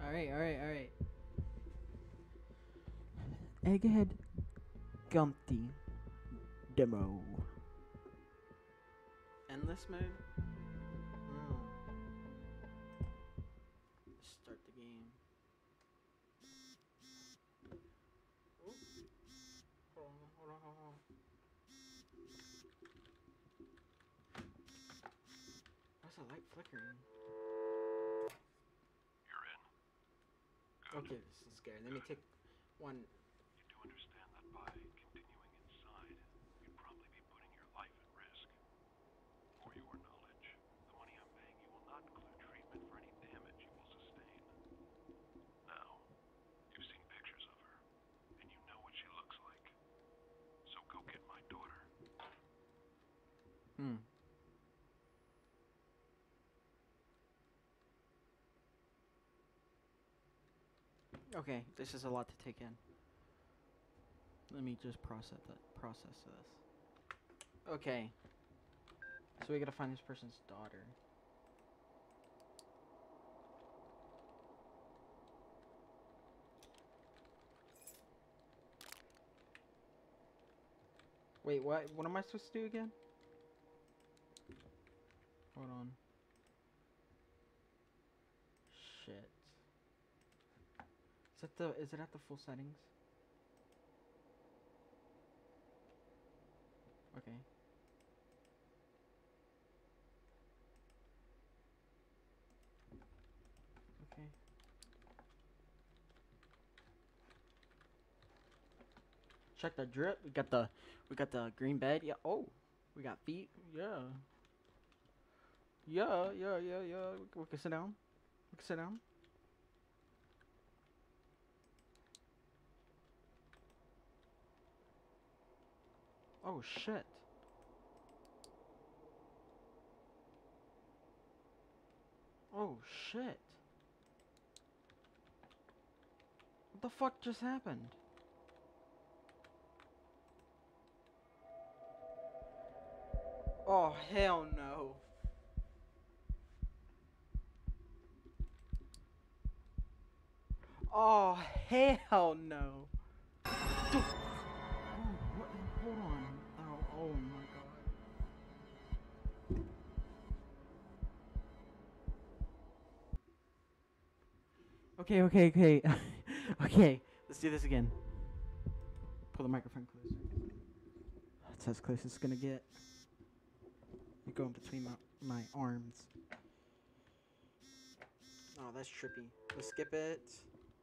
Alright. Egghead Gumpty Demo. Endless mode? Start the game. Ooh. Hold on. Why's the light flickering? You're in. Good. Okay, this is scary. Let me take one. You do understand that by continuing inside, you'd probably be putting your life at risk. For your knowledge, the money I'm paying you will not include treatment for any damage you will sustain. Now, you've seen pictures of her, and you know what she looks like. So go get my daughter. Okay, this is a lot to take in. Let me just process this. Okay. So we gotta find this person's daughter. Wait, what? What am I supposed to do again? Hold on. Shit. Is it at the full settings? Okay. Okay. Check the drip. We got the green bed. Yeah. Oh, we got feet. Yeah. Yeah. We can sit down. We can sit down. Oh shit. Oh shit. What the fuck just happened? Oh hell no. Oh hell no. Dude. Oh, what? Hold on. Oh my god. Okay. Okay. Let's do this again. Pull the microphone closer. That's as close as it's gonna get. You go in between my arms. Oh, that's trippy. Let's skip it.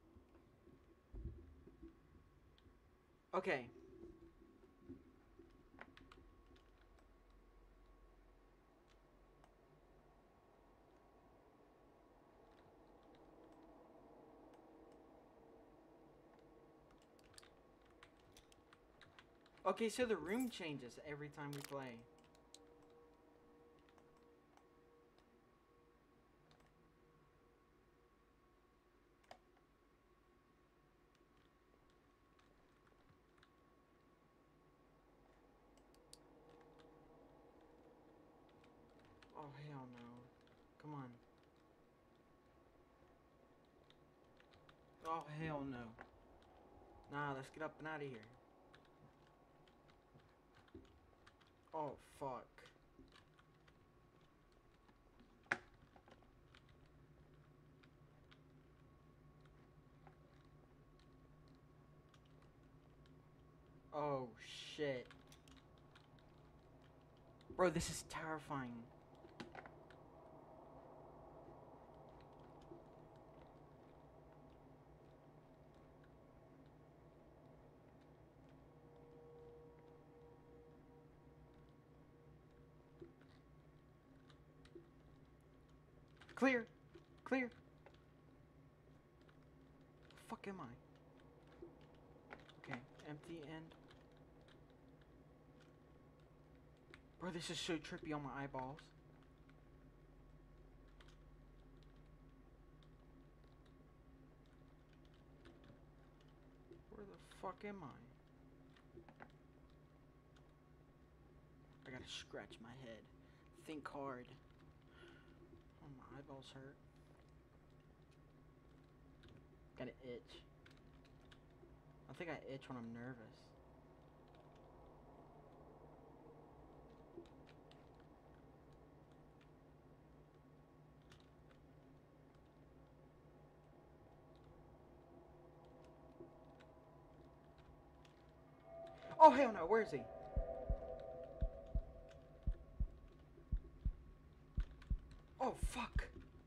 Okay. Okay, so the room changes every time we play. Oh, hell no. Come on. Oh, hell no. Nah, let's get up and out of here. Oh, fuck. Oh, shit. Bro, this is terrifying. Clear. Clear. The fuck am I? Okay, empty and... Bro, this is so trippy on my eyeballs. Where the fuck am I? I gotta scratch my head. Think hard. Oh, my eyeballs hurt. got an itch. I think I itch when I'm nervous. Oh hell no, where is he? Oh fuck.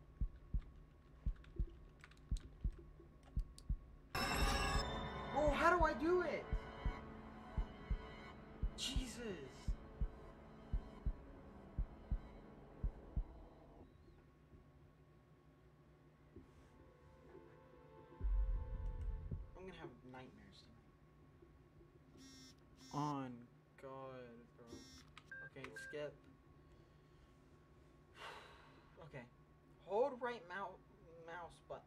Oh, how do I do it? Jesus. I'm gonna have nightmares tonight. On God, bro. Okay, skip. Okay. Hold right mouse button.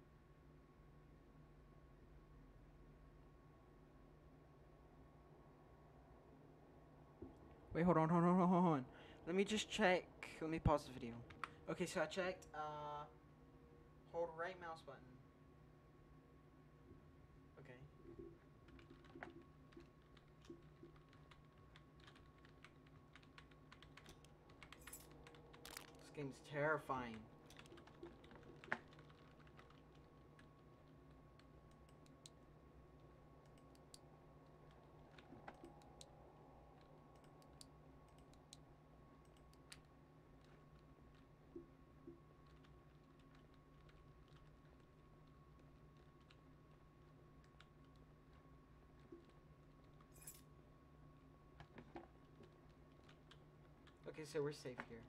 Wait, hold on. Let me just check. Let me pause the video. Okay, so I checked. Hold right mouse button. Okay. This game's terrifying. Okay, so we're safe here.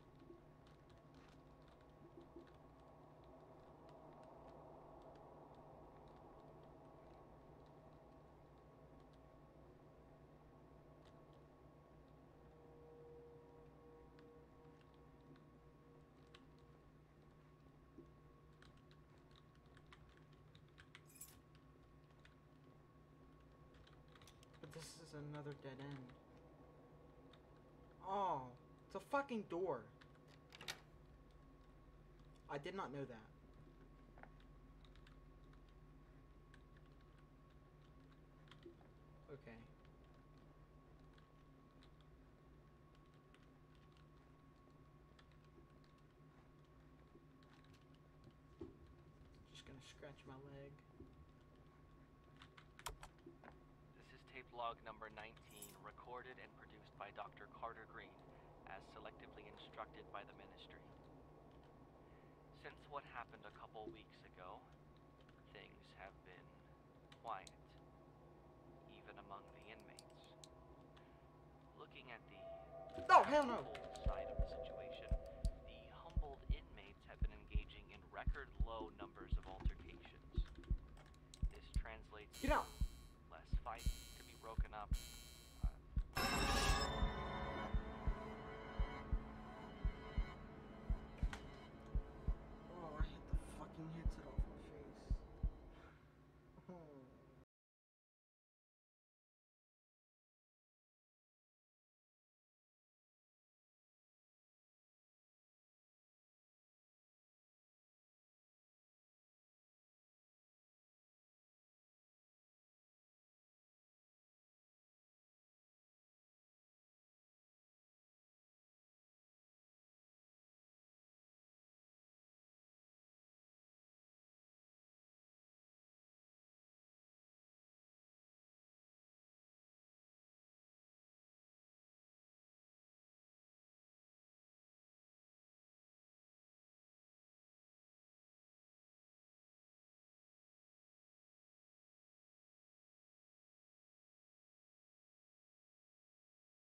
But this is another dead end. Oh, it's a fucking door. I did not know that. Okay. Just gonna scratch my leg. This is tape log number 19, recorded and produced by Dr. Carter Green, as selectively instructed by the Ministry. Since what happened a couple weeks ago, things have been quiet, even among the inmates. Looking at the Oh, hell no! cold side of the situation, the humbled inmates have been engaging in record low numbers of altercations. This translates Get out!